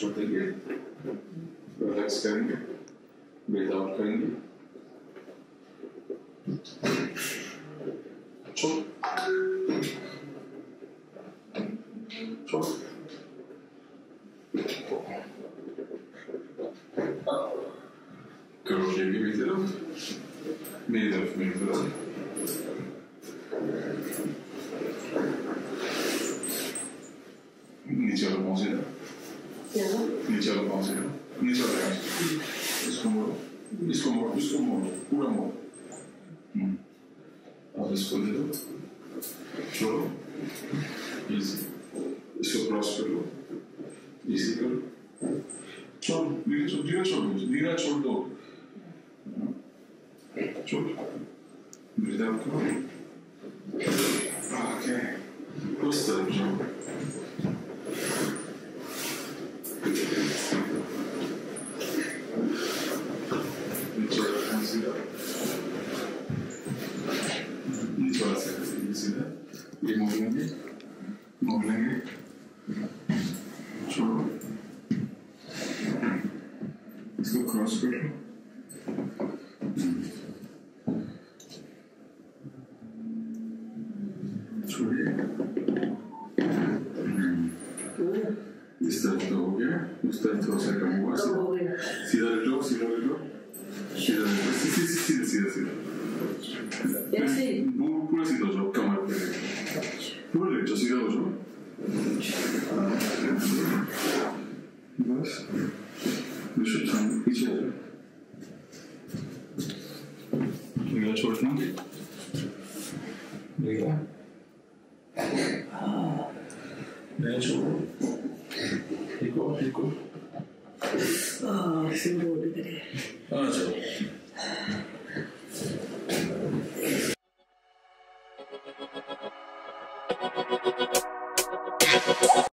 छोड़ देंगे, रिलैक्स करेंगे, ब्रीथ आउट करेंगे, छोड़ छोड़ करोगे भी मेरी तरफ नीचे वाला पहुंचे ना, नीचे वाला पहुंचे ना, नीचे वाला इसको मोड़ो, इसको मोड़ो, इसको मोड़ो, पूरा मोड़ो, अब इसको ले लो, छोड़ो, इजी, इसको क्रॉस कर लो, इजी करो, छोड़, धीरे छोड़ दो, छोड़, ब्रीथ आउट करो, ओके, उस तरफ जाओ, ये मोड़ लेंगे, छोड़ो, इसको क्रॉस कर लो, छोड़िए, इस तरफ तो हो गया, उस तरफ थोड़ा सा कम हुआ, सीधा ले लो, सीधा पूरा सीधा हो जाओ, कमर पे पूरा लेट जाओ, सीधा हो जाओ, बस पीछे आ जाओ, छोड़ना नहीं छोड़ो, ठीक हो आ जाओ।